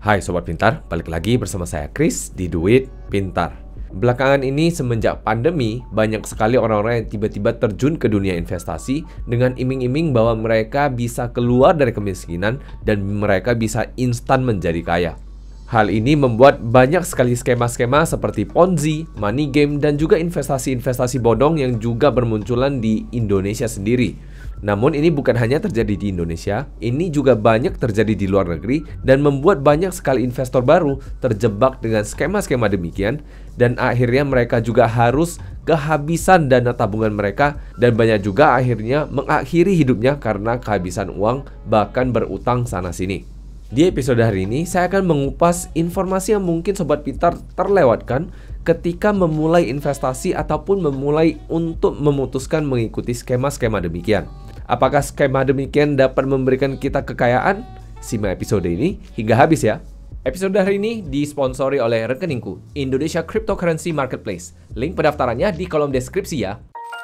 Hai Sobat Pintar, balik lagi bersama saya Chris di Duit Pintar. Belakangan ini semenjak pandemi, banyak sekali orang-orang yang tiba-tiba terjun ke dunia investasi dengan iming-iming bahwa mereka bisa keluar dari kemiskinan dan mereka bisa instan menjadi kaya. Hal ini membuat banyak sekali skema-skema seperti Ponzi, money game, dan juga investasi-investasi bodong yang juga bermunculan di Indonesia sendiri. Namun ini bukan hanya terjadi di Indonesia, ini juga banyak terjadi di luar negeri dan membuat banyak sekali investor baru terjebak dengan skema-skema demikian dan akhirnya mereka juga harus kehabisan dana tabungan mereka dan banyak juga akhirnya mengakhiri hidupnya karena kehabisan uang bahkan berutang sana-sini. Di episode hari ini saya akan mengupas informasi yang mungkin Sobat Pintar terlewatkan ketika memulai investasi ataupun memulai untuk memutuskan mengikuti skema-skema demikian. Apakah skema demikian dapat memberikan kita kekayaan? Simak episode ini hingga habis ya. Episode hari ini disponsori oleh rekeningku, Indonesia Cryptocurrency Marketplace. Link pendaftarannya di kolom deskripsi ya.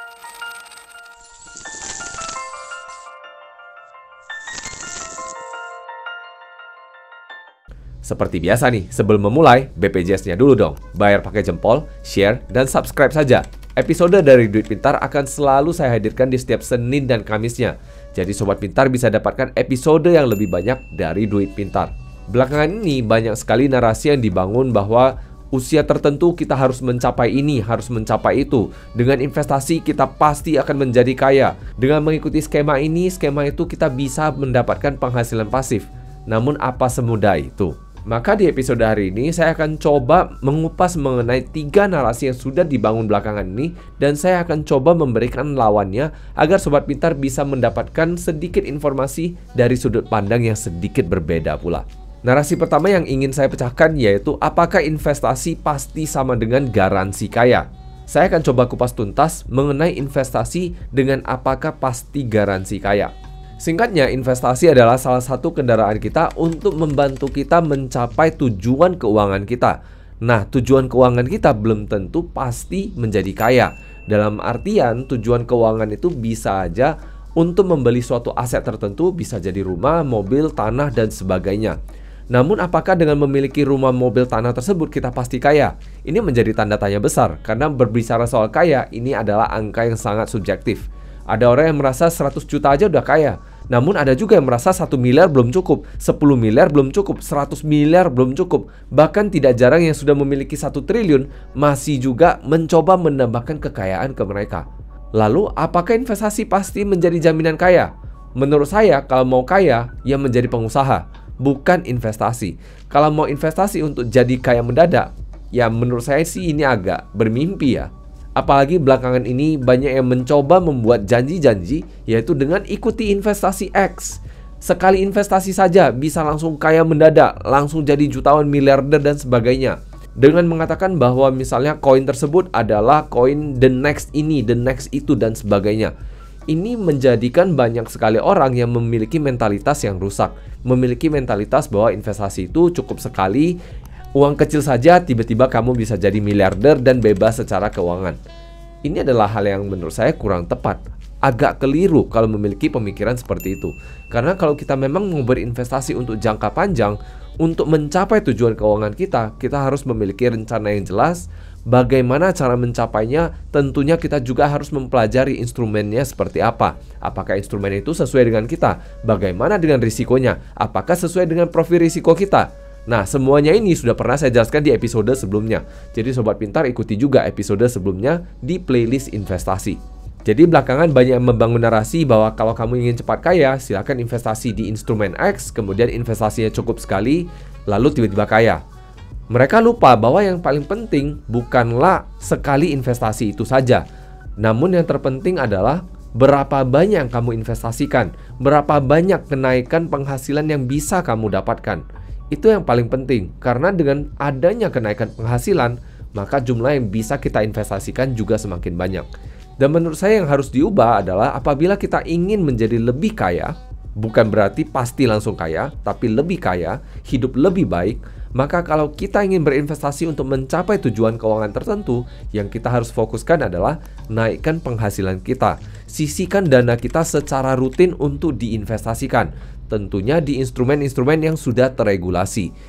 Seperti biasa nih, sebelum memulai, BPJS-nya dulu dong. Bayar pakai jempol, share, dan subscribe saja. Episode dari Duit Pintar akan selalu saya hadirkan di setiap Senin dan Kamisnya. Jadi Sobat Pintar bisa dapatkan episode yang lebih banyak dari Duit Pintar. Belakangan ini banyak sekali narasi yang dibangun bahwa usia tertentu kita harus mencapai ini, harus mencapai itu. Dengan investasi kita pasti akan menjadi kaya. Dengan mengikuti skema ini, skema itu kita bisa mendapatkan penghasilan pasif. Namun apa semudah itu? Maka di episode hari ini saya akan coba mengupas mengenai 3 narasi yang sudah dibangun belakangan ini dan saya akan coba memberikan lawannya agar Sobat Pintar bisa mendapatkan sedikit informasi dari sudut pandang yang sedikit berbeda pula. Narasi pertama yang ingin saya pecahkan yaitu apakah investasi pasti sama dengan garansi kaya? Saya akan coba kupas tuntas mengenai investasi dengan apakah pasti garansi kaya. Singkatnya, investasi adalah salah satu kendaraan kita untuk membantu kita mencapai tujuan keuangan kita. Nah, tujuan keuangan kita belum tentu pasti menjadi kaya. Dalam artian, tujuan keuangan itu bisa aja untuk membeli suatu aset tertentu, bisa jadi rumah, mobil, tanah, dan sebagainya. Namun, apakah dengan memiliki rumah, mobil, tanah tersebut kita pasti kaya? Ini menjadi tanda tanya besar, karena berbicara soal kaya, ini adalah angka yang sangat subjektif. Ada orang yang merasa 100 juta aja udah kaya. Namun ada juga yang merasa 1 miliar belum cukup, 10 miliar belum cukup, 100 miliar belum cukup. Bahkan tidak jarang yang sudah memiliki 1 triliun masih juga mencoba menambahkan kekayaan ke mereka. Lalu apakah investasi pasti menjadi jaminan kaya? Menurut saya kalau mau kaya ya menjadi pengusaha, bukan investasi. Kalau mau investasi untuk jadi kaya mendadak, ya menurut saya sih ini agak bermimpi ya. Apalagi belakangan ini banyak yang mencoba membuat janji-janji yaitu dengan ikuti investasi X. Sekali investasi saja bisa langsung kaya mendadak, langsung jadi jutawan, miliarder dan sebagainya. Dengan mengatakan bahwa misalnya koin tersebut adalah koin the next ini, the next itu dan sebagainya. Ini menjadikan banyak sekali orang yang memiliki mentalitas yang rusak. Memiliki mentalitas bahwa investasi itu cukup sekali. Uang kecil saja tiba-tiba kamu bisa jadi miliarder dan bebas secara keuangan. Ini adalah hal yang menurut saya kurang tepat. Agak keliru kalau memiliki pemikiran seperti itu. Karena kalau kita memang mau berinvestasi untuk jangka panjang, untuk mencapai tujuan keuangan kita harus memiliki rencana yang jelas. Bagaimana cara mencapainya? Tentunya kita juga harus mempelajari instrumennya seperti apa. Apakah instrumen itu sesuai dengan kita? Bagaimana dengan risikonya? Apakah sesuai dengan profil risiko kita? Nah, semuanya ini sudah pernah saya jelaskan di episode sebelumnya. Jadi Sobat Pintar ikuti juga episode sebelumnya di playlist investasi. Jadi belakangan banyak yang membangun narasi bahwa kalau kamu ingin cepat kaya, silakan investasi di instrumen X, kemudian investasinya cukup sekali, lalu tiba-tiba kaya. Mereka lupa bahwa yang paling penting bukanlah sekali investasi itu saja. Namun yang terpenting adalah berapa banyak yang kamu investasikan, berapa banyak kenaikan penghasilan yang bisa kamu dapatkan. Itu yang paling penting, karena dengan adanya kenaikan penghasilan, maka jumlah yang bisa kita investasikan juga semakin banyak. Dan menurut saya yang harus diubah adalah apabila kita ingin menjadi lebih kaya, bukan berarti pasti langsung kaya, tapi lebih kaya, hidup lebih baik, maka kalau kita ingin berinvestasi untuk mencapai tujuan keuangan tertentu, yang kita harus fokuskan adalah naikkan penghasilan kita. Sisihkan dana kita secara rutin untuk diinvestasikan. Tentunya di instrumen-instrumen yang sudah terregulasi.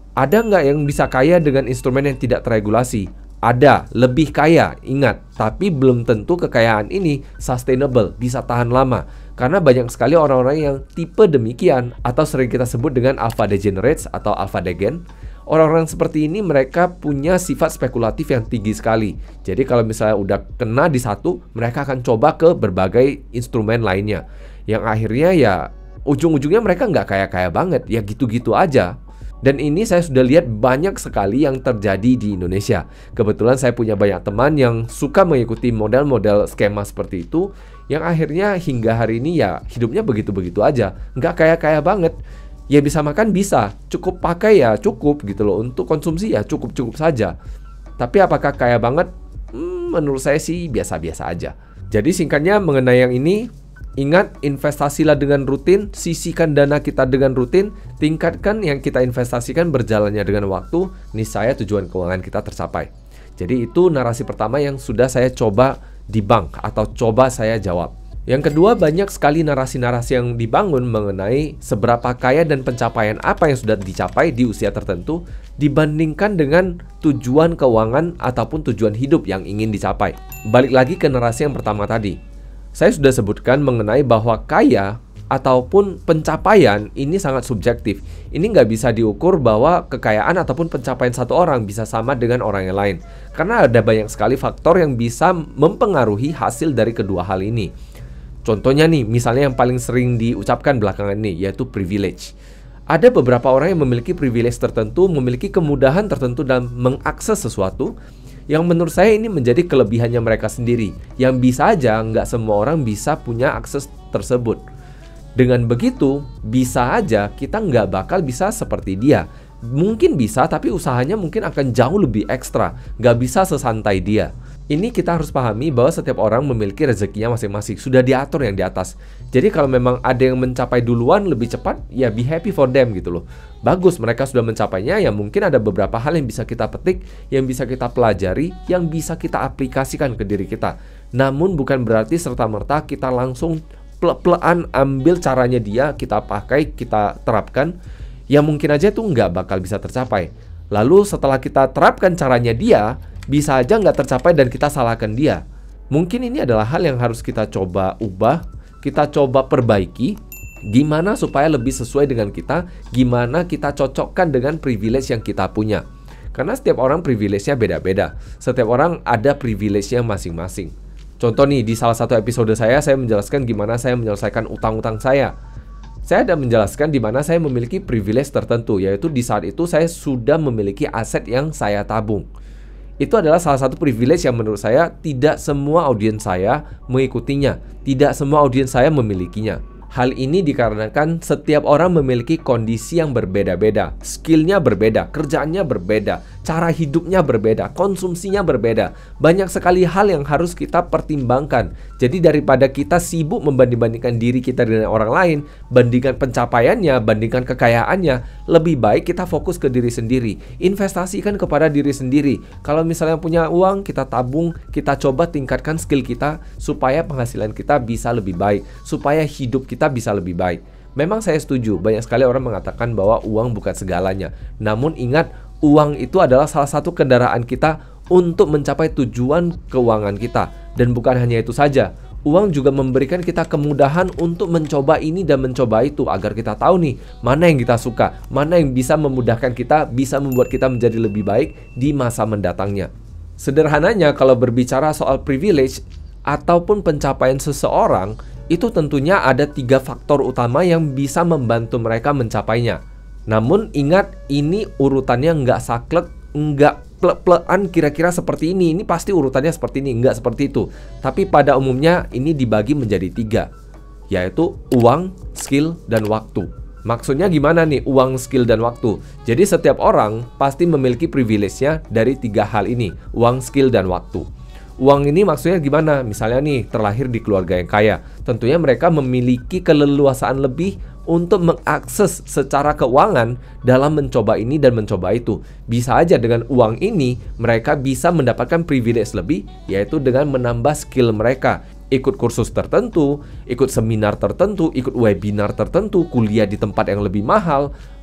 Ada nggak yang bisa kaya dengan instrumen yang tidak terregulasi? Ada, lebih kaya, ingat. Tapi belum tentu kekayaan ini sustainable, bisa tahan lama. Karena banyak sekali orang-orang yang tipe demikian, atau sering kita sebut dengan alpha degenerates atau alpha degen. Orang-orang seperti ini mereka punya sifat spekulatif yang tinggi sekali. Jadi kalau misalnya udah kena di satu, mereka akan coba ke berbagai instrumen lainnya. Yang akhirnya ya ujung-ujungnya mereka nggak kaya-kaya banget, ya gitu-gitu aja. Dan ini saya sudah lihat banyak sekali yang terjadi di Indonesia. Kebetulan saya punya banyak teman yang suka mengikuti model-model skema seperti itu, yang akhirnya hingga hari ini ya hidupnya begitu-begitu aja. Nggak kaya-kaya banget. Ya bisa makan bisa, cukup pakai ya cukup gitu loh. Untuk konsumsi ya cukup-cukup saja. Tapi apakah kaya banget? Menurut saya sih biasa-biasa aja. Jadi singkatnya mengenai yang ini, ingat, investasilah dengan rutin, sisihkan dana kita dengan rutin, tingkatkan yang kita investasikan berjalannya dengan waktu, niscaya tujuan keuangan kita tercapai. Jadi itu narasi pertama yang sudah saya coba debunk atau coba saya jawab. Yang kedua, banyak sekali narasi-narasi yang dibangun mengenai seberapa kaya dan pencapaian apa yang sudah dicapai di usia tertentu dibandingkan dengan tujuan keuangan ataupun tujuan hidup yang ingin dicapai. Balik lagi ke narasi yang pertama tadi. Saya sudah sebutkan mengenai bahwa kaya ataupun pencapaian ini sangat subjektif. Ini nggak bisa diukur bahwa kekayaan ataupun pencapaian satu orang bisa sama dengan orang yang lain. Karena ada banyak sekali faktor yang bisa mempengaruhi hasil dari kedua hal ini. Contohnya nih, misalnya yang paling sering diucapkan belakangan ini, yaitu privilege. Ada beberapa orang yang memiliki privilege tertentu, memiliki kemudahan tertentu dalam mengakses sesuatu, yang menurut saya ini menjadi kelebihannya mereka sendiri. Yang bisa aja nggak semua orang bisa punya akses tersebut. Dengan begitu, bisa aja kita nggak bakal bisa seperti dia. Mungkin bisa, tapi usahanya mungkin akan jauh lebih ekstra. Nggak bisa sesantai dia. Ini kita harus pahami bahwa setiap orang memiliki rezekinya masing-masing. Sudah diatur yang di atas. Jadi kalau memang ada yang mencapai duluan lebih cepat, ya be happy for them gitu loh. Bagus, mereka sudah mencapainya, ya mungkin ada beberapa hal yang bisa kita petik, yang bisa kita pelajari, yang bisa kita aplikasikan ke diri kita. Namun bukan berarti serta-merta kita langsung plek-plekan ambil caranya dia, kita pakai, kita terapkan. Yang mungkin aja itu nggak bakal bisa tercapai. Lalu setelah kita terapkan caranya dia, bisa aja nggak tercapai dan kita salahkan dia. Mungkin ini adalah hal yang harus kita coba ubah, kita coba perbaiki. Gimana supaya lebih sesuai dengan kita, gimana kita cocokkan dengan privilege yang kita punya. Karena setiap orang privilege-nya beda-beda. Setiap orang ada privilege-nya masing-masing. Contoh nih, di salah satu episode saya menjelaskan gimana saya menyelesaikan utang-utang saya. Saya ada menjelaskan di mana saya memiliki privilege tertentu, yaitu di saat itu saya sudah memiliki aset yang saya tabung. Itu adalah salah satu privilege yang menurut saya tidak semua audiens saya mengikutinya, tidak semua audiens saya memilikinya. Hal ini dikarenakan setiap orang memiliki kondisi yang berbeda-beda, skillnya berbeda, kerjaannya berbeda, cara hidupnya berbeda, konsumsinya berbeda. Banyak sekali hal yang harus kita pertimbangkan. Jadi daripada kita sibuk membanding-bandingkan diri kita dengan orang lain, bandingkan pencapaiannya, bandingkan kekayaannya, lebih baik kita fokus ke diri sendiri. Investasikan kepada diri sendiri. Kalau misalnya punya uang, kita tabung, kita coba tingkatkan skill kita supaya penghasilan kita bisa lebih baik, supaya hidup kita bisa lebih baik. Memang saya setuju, banyak sekali orang mengatakan bahwa uang bukan segalanya. Namun ingat, uang itu adalah salah satu kendaraan kita untuk mencapai tujuan keuangan kita. Dan bukan hanya itu saja, uang juga memberikan kita kemudahan untuk mencoba ini dan mencoba itu, agar kita tahu nih, mana yang kita suka, mana yang bisa memudahkan kita, bisa membuat kita menjadi lebih baik di masa mendatangnya. Sederhananya, kalau berbicara soal privilege ataupun pencapaian seseorang, itu tentunya ada 3 faktor utama yang bisa membantu mereka mencapainya. Namun ingat, ini urutannya nggak saklek, nggak plek-plekan kira-kira seperti ini. Ini pasti urutannya seperti ini, nggak seperti itu. Tapi pada umumnya ini dibagi menjadi 3, yaitu uang, skill, dan waktu. Maksudnya gimana nih uang, skill, dan waktu? Jadi setiap orang pasti memiliki privilege-nya dari 3 hal ini, uang, skill, dan waktu. Uang ini maksudnya gimana? Misalnya nih, terlahir di keluarga yang kaya. Tentunya mereka memiliki keleluasaan lebih untuk mengakses secara keuangan dalam mencoba ini dan mencoba itu. Bisa aja dengan uang ini, mereka bisa mendapatkan privilege lebih, yaitu dengan menambah skill mereka. Ikut kursus tertentu, ikut seminar tertentu, ikut webinar tertentu, kuliah di tempat yang lebih mahal,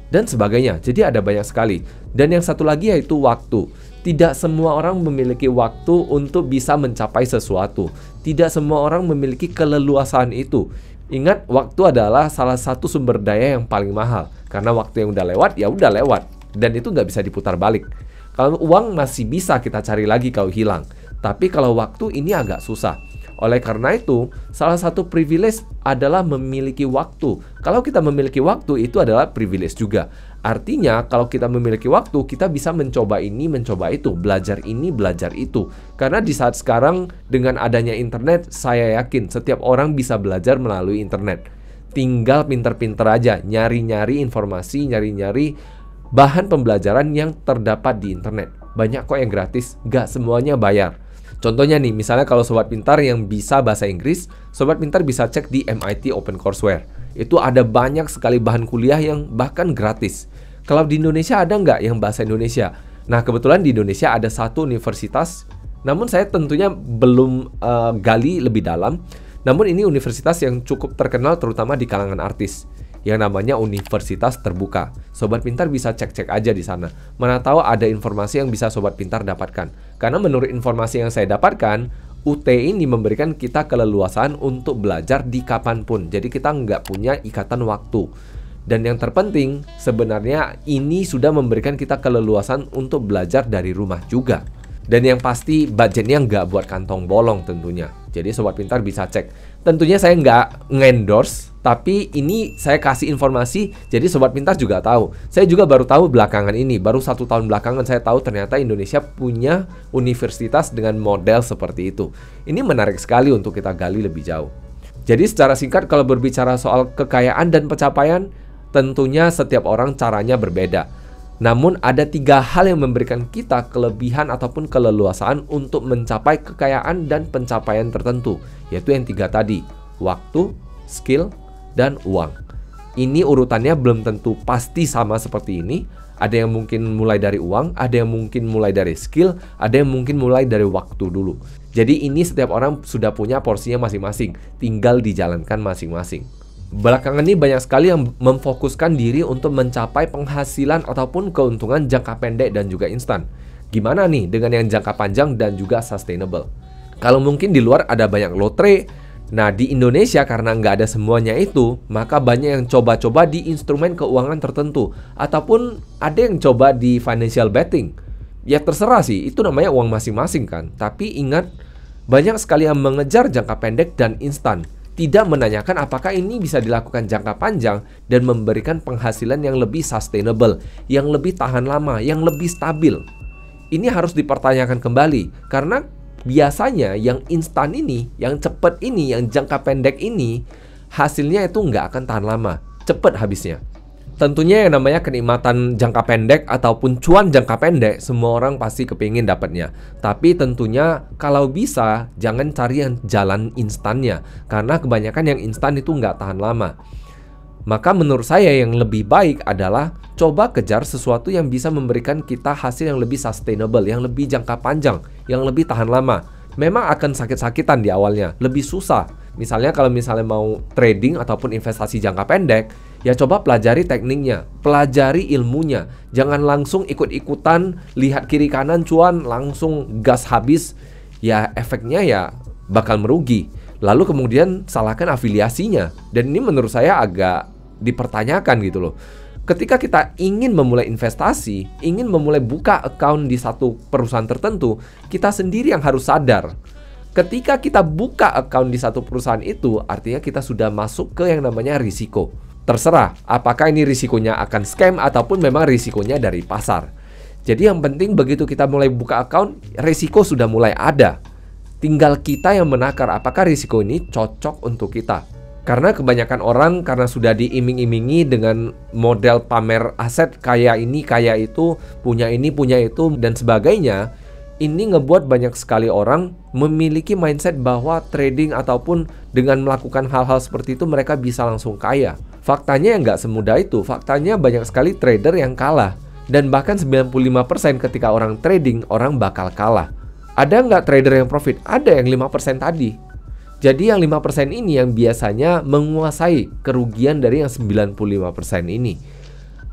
dan sebagainya. Jadi ada banyak sekali. Dan yang satu lagi yaitu waktu. Tidak semua orang memiliki waktu untuk bisa mencapai sesuatu. Tidak semua orang memiliki keleluasaan itu. Ingat, waktu adalah salah satu sumber daya yang paling mahal. Karena waktu yang udah lewat, ya udah lewat. Dan itu nggak bisa diputar balik. Kalau uang masih bisa kita cari lagi kalau hilang. Tapi kalau waktu ini agak susah. Oleh karena itu, salah satu privilege adalah memiliki waktu. Kalau kita memiliki waktu, itu adalah privilege juga. Artinya, kalau kita memiliki waktu, kita bisa mencoba ini, mencoba itu, belajar ini, belajar itu. Karena di saat sekarang, dengan adanya internet, saya yakin setiap orang bisa belajar melalui internet. Tinggal pinter-pinter aja, nyari-nyari informasi, nyari-nyari bahan pembelajaran yang terdapat di internet. Banyak kok yang gratis, gak semuanya bayar. Contohnya nih, misalnya kalau Sobat Pintar yang bisa bahasa Inggris, Sobat Pintar bisa cek di MIT OpenCourseWare. Itu ada banyak sekali bahan kuliah yang bahkan gratis. Kalau di Indonesia ada nggak yang bahasa Indonesia? Nah, kebetulan di Indonesia ada satu universitas, namun saya tentunya belum gali lebih dalam. Namun ini universitas yang cukup terkenal terutama di kalangan artis, yang namanya Universitas Terbuka. Sobat Pintar bisa cek-cek aja di sana. Mana tahu ada informasi yang bisa Sobat Pintar dapatkan. Karena menurut informasi yang saya dapatkan, UT ini memberikan kita keleluasaan untuk belajar di kapanpun. Jadi kita nggak punya ikatan waktu. Dan yang terpenting, sebenarnya ini sudah memberikan kita keleluasaan untuk belajar dari rumah juga. Dan yang pasti budgetnya nggak buat kantong bolong tentunya. Jadi Sobat Pintar bisa cek. Tentunya saya nggak nge-endorse, tapi ini saya kasih informasi, jadi Sobat Pintar juga tahu. Saya juga baru tahu belakangan ini, baru 1 tahun belakangan saya tahu ternyata Indonesia punya universitas dengan model seperti itu. Ini menarik sekali untuk kita gali lebih jauh. Jadi secara singkat kalau berbicara soal kekayaan dan pencapaian, tentunya setiap orang caranya berbeda. Namun ada 3 hal yang memberikan kita kelebihan ataupun keleluasaan untuk mencapai kekayaan dan pencapaian tertentu, yaitu yang 3 tadi, waktu, skill, dan uang. Ini urutannya belum tentu pasti sama seperti ini. Ada yang mungkin mulai dari uang, ada yang mungkin mulai dari skill, ada yang mungkin mulai dari waktu dulu. Jadi ini setiap orang sudah punya porsinya masing-masing, tinggal dijalankan masing-masing. Belakangan ini banyak sekali yang memfokuskan diri untuk mencapai penghasilan ataupun keuntungan jangka pendek dan juga instan. Gimana nih dengan yang jangka panjang dan juga sustainable? Kalau mungkin di luar ada banyak lotre, nah di Indonesia karena nggak ada semuanya itu, maka banyak yang coba-coba di instrumen keuangan tertentu. Ataupun ada yang coba di financial betting. Ya terserah sih, itu namanya uang masing-masing kan. Tapi ingat, banyak sekali yang mengejar jangka pendek dan instan. Tidak menanyakan apakah ini bisa dilakukan jangka panjang dan memberikan penghasilan yang lebih sustainable, yang lebih tahan lama, yang lebih stabil. Ini harus dipertanyakan kembali, karena biasanya yang instan ini, yang cepat ini, yang jangka pendek ini, hasilnya itu nggak akan tahan lama, cepat habisnya. Tentunya yang namanya kenikmatan jangka pendek ataupun cuan jangka pendek, semua orang pasti kepingin dapatnya. Tapi tentunya kalau bisa, jangan cari yang jalan instannya. Karena kebanyakan yang instan itu nggak tahan lama. Maka menurut saya yang lebih baik adalah coba kejar sesuatu yang bisa memberikan kita hasil yang lebih sustainable, yang lebih jangka panjang, yang lebih tahan lama. Memang akan sakit-sakitan di awalnya, lebih susah. Misalnya kalau mau trading ataupun investasi jangka pendek, ya coba pelajari tekniknya, pelajari ilmunya. Jangan langsung ikut-ikutan, lihat kiri kanan cuan, langsung gas habis. Ya efeknya ya bakal merugi. Lalu kemudian salahkan afiliasinya. Dan ini menurut saya agak dipertanyakan gitu loh. Ketika kita ingin memulai investasi, ingin memulai buka account di satu perusahaan tertentu, kita sendiri yang harus sadar. Ketika kita buka account di satu perusahaan itu, artinya kita sudah masuk ke yang namanya risiko. Terserah apakah ini risikonya akan scam ataupun memang risikonya dari pasar. Jadi yang penting begitu kita mulai buka account, risiko sudah mulai ada. Tinggal kita yang menakar apakah risiko ini cocok untuk kita. Karena kebanyakan orang karena sudah diiming-imingi dengan model pamer aset kayak ini, kayak itu, punya ini, punya itu, dan sebagainya. Ini ngebuat banyak sekali orang memiliki mindset bahwa trading ataupun dengan melakukan hal-hal seperti itu mereka bisa langsung kaya. Faktanya yang nggak semudah itu. Faktanya banyak sekali trader yang kalah. Dan bahkan 95% ketika orang trading, orang bakal kalah. Ada nggak trader yang profit? Ada yang 5% tadi. Jadi yang 5% ini yang biasanya menguasai kerugian dari yang 95% ini.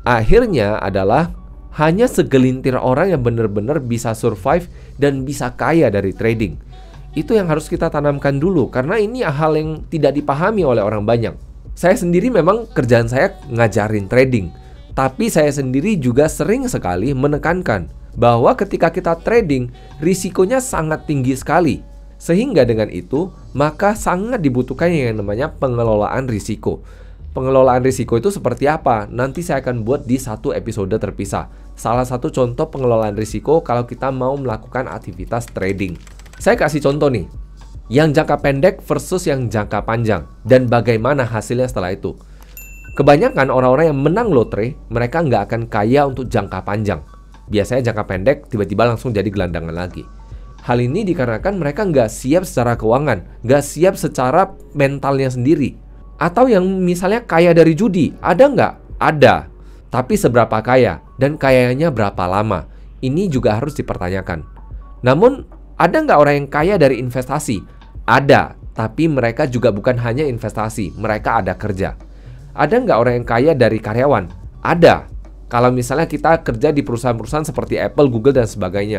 Akhirnya adalah hanya segelintir orang yang benar-benar bisa survive dan bisa kaya dari trading. Itu yang harus kita tanamkan dulu, karena ini hal yang tidak dipahami oleh orang banyak. Saya sendiri memang kerjaan saya ngajarin trading, tapi saya sendiri juga sering sekali menekankan bahwa ketika kita trading, risikonya sangat tinggi sekali. Sehingga dengan itu, maka sangat dibutuhkan yang namanya pengelolaan risiko. Pengelolaan risiko itu seperti apa? Nanti saya akan buat di satu episode terpisah. Salah satu contoh pengelolaan risiko kalau kita mau melakukan aktivitas trading. Saya kasih contoh nih, yang jangka pendek versus yang jangka panjang, dan bagaimana hasilnya setelah itu. Kebanyakan orang-orang yang menang lotre, mereka nggak akan kaya untuk jangka panjang. Biasanya jangka pendek tiba-tiba langsung jadi gelandangan lagi. Hal ini dikarenakan mereka nggak siap secara keuangan, nggak siap secara mentalnya sendiri. Atau yang misalnya kaya dari judi, ada nggak? Ada. Tapi seberapa kaya? Dan kayanya berapa lama? Ini juga harus dipertanyakan. Namun, ada nggak orang yang kaya dari investasi? Ada. Tapi mereka juga bukan hanya investasi, mereka ada kerja. Ada nggak orang yang kaya dari karyawan? Ada. Kalau misalnya kita kerja di perusahaan-perusahaan seperti Apple, Google, dan sebagainya,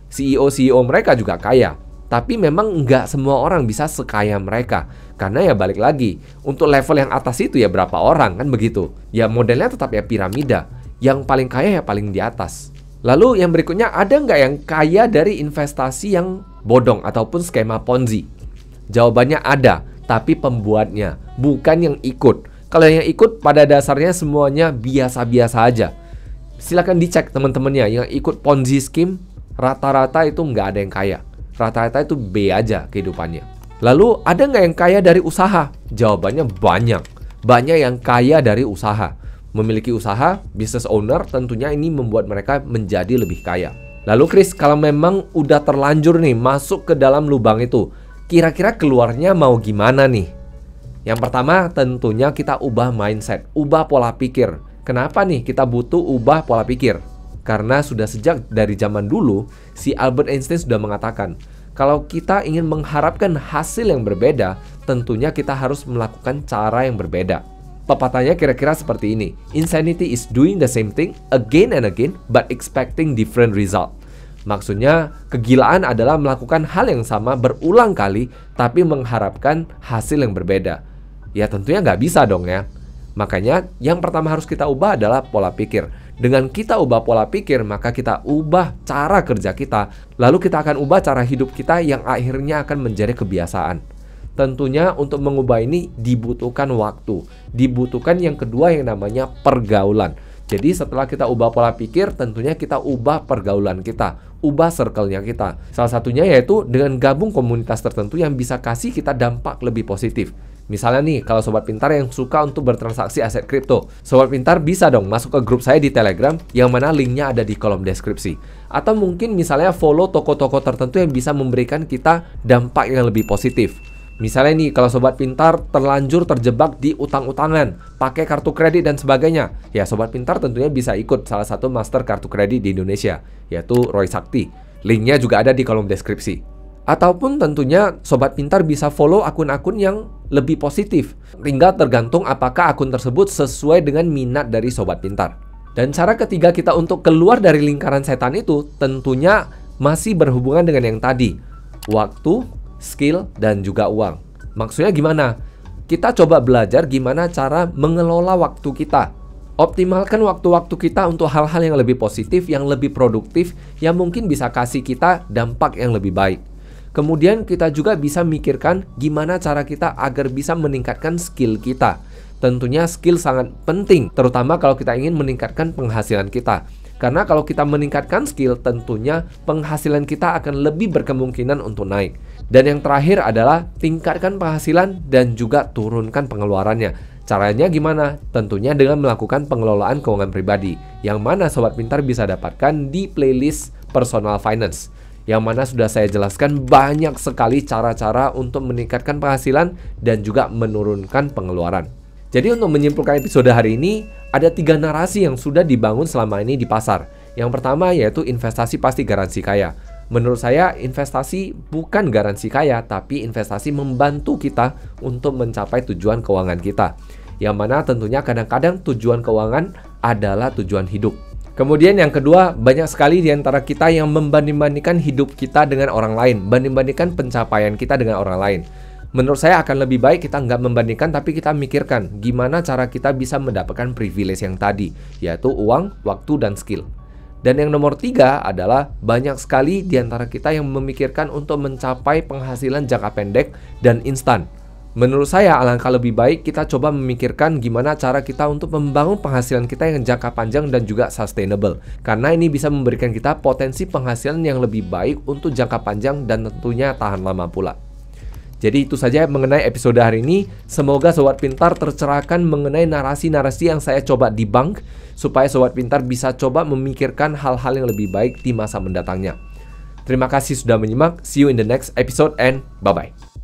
CEO mereka juga kaya. Tapi memang nggak semua orang bisa sekaya mereka. Karena ya balik lagi, untuk level yang atas itu ya berapa orang, kan begitu. Ya modelnya tetap ya piramida. Yang paling kaya ya paling di atas. Lalu yang berikutnya, ada nggak yang kaya dari investasi yang bodong ataupun skema Ponzi? Jawabannya ada, tapi pembuatnya, bukan yang ikut. Kalau yang ikut pada dasarnya semuanya biasa-biasa aja. Silakan dicek teman-temannya, yang ikut Ponzi scheme rata-rata itu nggak ada yang kaya. Rata-rata itu B aja kehidupannya. Lalu ada nggak yang kaya dari usaha? Jawabannya banyak. Banyak yang kaya dari usaha. Memiliki usaha, business owner, tentunya ini membuat mereka menjadi lebih kaya. Lalu Chris, kalau memang udah terlanjur nih masuk ke dalam lubang itu, kira-kira keluarnya mau gimana nih? Yang pertama tentunya kita ubah mindset, ubah pola pikir. Kenapa nih kita butuh ubah pola pikir? Karena sudah sejak dari zaman dulu, si Albert Einstein sudah mengatakan, kalau kita ingin mengharapkan hasil yang berbeda, tentunya kita harus melakukan cara yang berbeda. Pepatahnya kira-kira seperti ini, insanity is doing the same thing again and again, but expecting different result. Maksudnya, kegilaan adalah melakukan hal yang sama berulang kali, tapi mengharapkan hasil yang berbeda. Ya tentunya nggak bisa dong ya. Makanya, yang pertama harus kita ubah adalah pola pikir. Dengan kita ubah pola pikir, maka kita ubah cara kerja kita. Lalu kita akan ubah cara hidup kita yang akhirnya akan menjadi kebiasaan. Tentunya untuk mengubah ini dibutuhkan waktu. Dibutuhkan yang kedua yang namanya pergaulan. Jadi setelah kita ubah pola pikir, tentunya kita ubah pergaulan kita. Ubah circle-nya kita. Salah satunya yaitu dengan gabung komunitas tertentu yang bisa kasih kita dampak lebih positif. Misalnya nih, kalau Sobat Pintar yang suka untuk bertransaksi aset kripto, Sobat Pintar bisa dong masuk ke grup saya di Telegram, yang mana linknya ada di kolom deskripsi. Atau mungkin misalnya follow toko-toko tertentu yang bisa memberikan kita dampak yang lebih positif. Misalnya nih, kalau Sobat Pintar terlanjur terjebak di utang-utangan, pakai kartu kredit dan sebagainya, ya Sobat Pintar tentunya bisa ikut salah satu master kartu kredit di Indonesia, yaitu Roy Sakti. Linknya juga ada di kolom deskripsi. Ataupun tentunya Sobat Pintar bisa follow akun-akun yang lebih positif. Tinggal tergantung apakah akun tersebut sesuai dengan minat dari Sobat Pintar. Dan cara ketiga kita untuk keluar dari lingkaran setan itu tentunya masih berhubungan dengan yang tadi. Waktu, skill, dan juga uang. Maksudnya gimana? Kita coba belajar gimana cara mengelola waktu kita. Optimalkan waktu-waktu kita untuk hal-hal yang lebih positif, yang lebih produktif, yang mungkin bisa kasih kita dampak yang lebih baik. Kemudian kita juga bisa mikirkan gimana cara kita agar bisa meningkatkan skill kita. Tentunya skill sangat penting, terutama kalau kita ingin meningkatkan penghasilan kita. Karena kalau kita meningkatkan skill, tentunya penghasilan kita akan lebih berkemungkinan untuk naik. Dan yang terakhir adalah tingkatkan penghasilan dan juga turunkan pengeluarannya. Caranya gimana? Tentunya dengan melakukan pengelolaan keuangan pribadi, yang mana Sobat Pintar bisa dapatkan di playlist Personal Finance, yang mana sudah saya jelaskan banyak sekali cara-cara untuk meningkatkan penghasilan dan juga menurunkan pengeluaran. Jadi untuk menyimpulkan episode hari ini, ada 3 narasi yang sudah dibangun selama ini di pasar. Yang pertama yaitu investasi pasti garansi kaya. Menurut saya investasi bukan garansi kaya, tapi investasi membantu kita untuk mencapai tujuan keuangan kita. Yang mana tentunya kadang-kadang tujuan keuangan adalah tujuan hidup. Kemudian yang kedua, banyak sekali di antara kita yang membanding-bandingkan hidup kita dengan orang lain, banding-bandingkan pencapaian kita dengan orang lain. Menurut saya akan lebih baik kita nggak membandingkan, tapi kita mikirkan gimana cara kita bisa mendapatkan privilege yang tadi, yaitu uang, waktu, dan skill. Dan yang nomor 3 adalah banyak sekali di antara kita yang memikirkan untuk mencapai penghasilan jangka pendek dan instan. Menurut saya alangkah lebih baik kita coba memikirkan gimana cara kita untuk membangun penghasilan kita yang jangka panjang dan juga sustainable. Karena ini bisa memberikan kita potensi penghasilan yang lebih baik untuk jangka panjang dan tentunya tahan lama pula. Jadi itu saja mengenai episode hari ini. Semoga Sobat Pintar tercerahkan mengenai narasi-narasi yang saya coba debunk, supaya Sobat Pintar bisa coba memikirkan hal-hal yang lebih baik di masa mendatangnya. Terima kasih sudah menyimak. See you in the next episode and bye-bye.